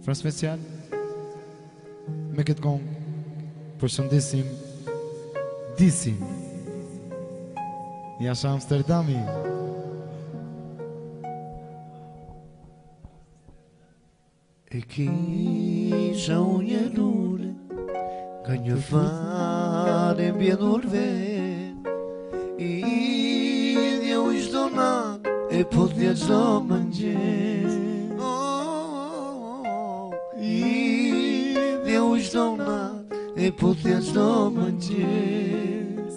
Për special me këtë kongë përshëndesim Disin Jasha Amsterdami. E kisha unë një lule ka një fare mbjedhur vet I idhja u çdo nat e potja çdo mëngjes idhja u çdo nat e potja çdo mëngjes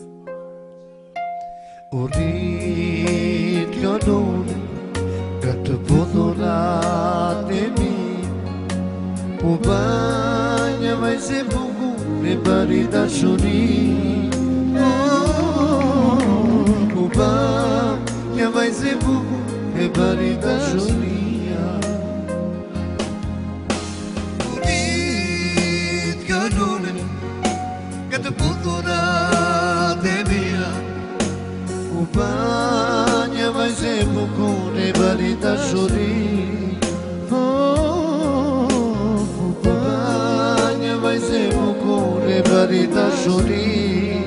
U rrit kjo lule ka të pothurat e mi U bagna mai se bukur e bari dashuri U bagna mai se bukur e bari dashuria Unit ka lule ka të pothurat e mia U bagna mai se bukur e bari dashuri Bari dashuria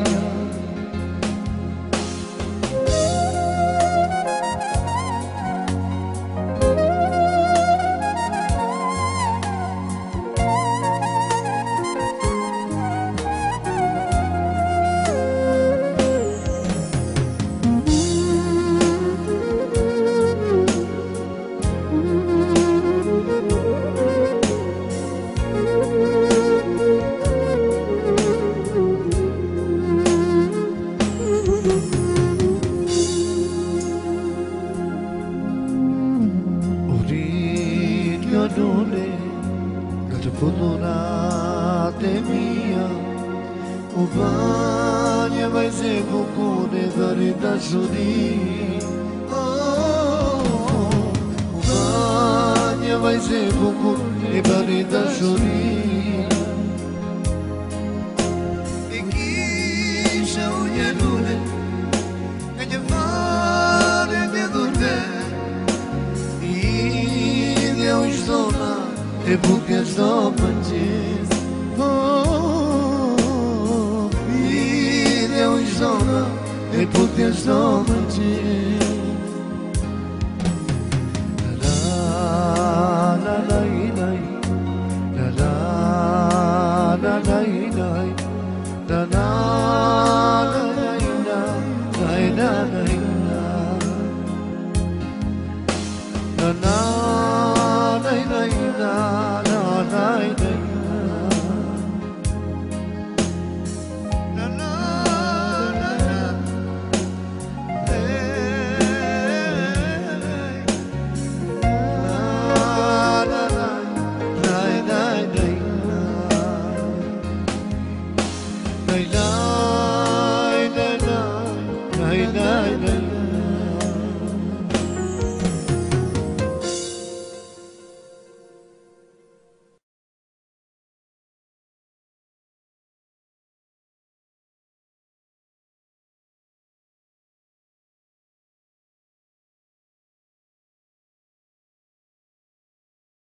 Lule, ka të pothurat e mia U bagna vajze bukur e bari dashuri U bagna vajze bukur e bari dashuri E kisha unë një lule ka një fare mbjedhur vet E buke çdo mëngjes Idhja u çdo nat e buke çdo mëngjes La la la la la la la la la la la la la la